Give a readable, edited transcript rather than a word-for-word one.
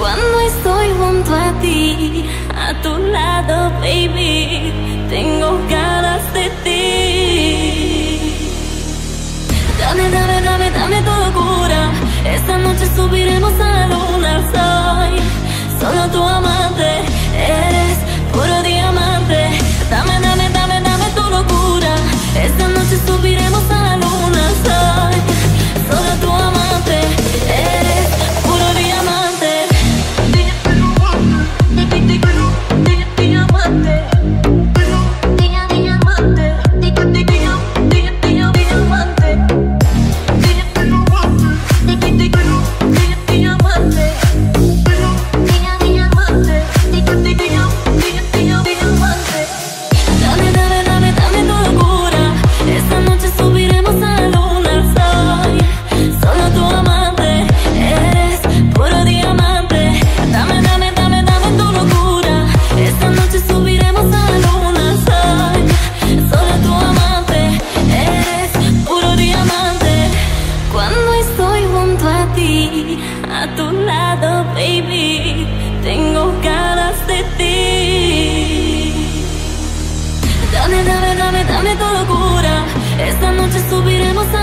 Cuando estoy junto a ti, a tu lado, baby, tengo ganas de ti. Dame, dame, dame, dame tu locura. Esta noche subiremos a la luna. Soy solo tu amante, eres puro diamante. Dame, dame, dame, dame tu locura. Esta noche subiremos a la luna. Soy solo tu amante, eres puro diamante. A tu lado, baby, tengo ganas de ti. Dame, dame, dame, dame tu locura. Esta noche subiremos a